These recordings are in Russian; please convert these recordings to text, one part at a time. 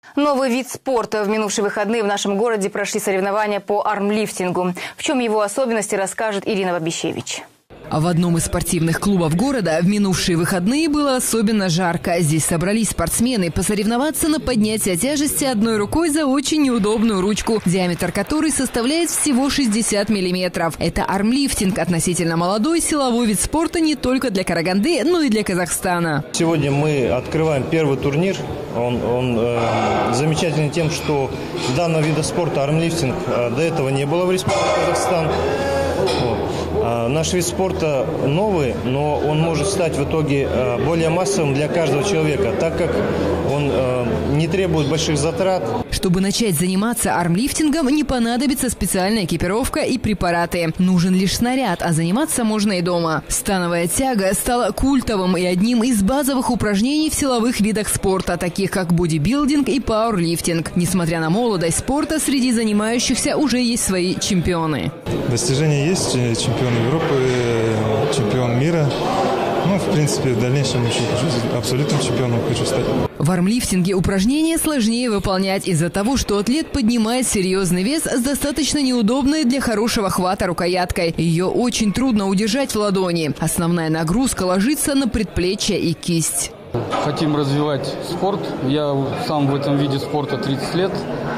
Новый вид спорта. В минувшие выходные в нашем городе прошли соревнования по армлифтингу. В чем его особенности, расскажет Ирина Бабищевич. А в одном из спортивных клубов города в минувшие выходные было особенно жарко. Здесь собрались спортсмены посоревноваться на поднятие тяжести одной рукой за очень неудобную ручку, диаметр которой составляет всего 60 миллиметров. Это армлифтинг, относительно молодой силовой вид спорта не только для Караганды, но и для Казахстана. Сегодня мы открываем первый турнир. Он замечательный тем, что данного вида спорта армлифтинг до этого не было в Республике Казахстан. Наш вид спорта новый, но он может стать в итоге более массовым для каждого человека, так как он не требует больших затрат. Чтобы начать заниматься армлифтингом, не понадобится специальная экипировка и препараты. Нужен лишь снаряд, а заниматься можно и дома. Становая тяга стала культовым и одним из базовых упражнений в силовых видах спорта, таких как бодибилдинг и пауэрлифтинг. Несмотря на молодость спорта, среди занимающихся уже есть свои чемпионы. Достижения есть, чемпион Европы, чемпион мира. В принципе, в дальнейшем еще абсолютным чемпионом хочу стать. В армлифтинге упражнения сложнее выполнять из-за того, что атлет поднимает серьезный вес с достаточно неудобной для хорошего хвата рукояткой. Ее очень трудно удержать в ладони. Основная нагрузка ложится на предплечье и кисть. Хотим развивать спорт. Я сам в этом виде спорта 30 лет.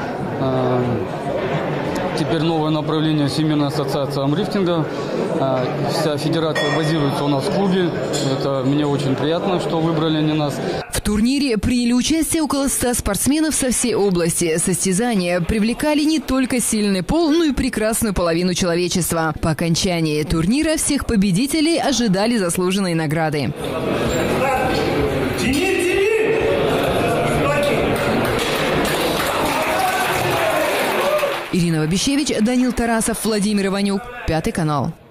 Теперь новое направление Всемирная ассоциация армлифтинга. Вся федерация базируется у нас в клубе. Это мне очень приятно, что выбрали они нас. В турнире приняли участие около 100 спортсменов со всей области. Состязания привлекали не только сильный пол, но и прекрасную половину человечества. По окончании турнира всех победителей ожидали заслуженные награды. Ирина Бабищевич, Данил Тарасов, Владимир Иванюк, 5 канал.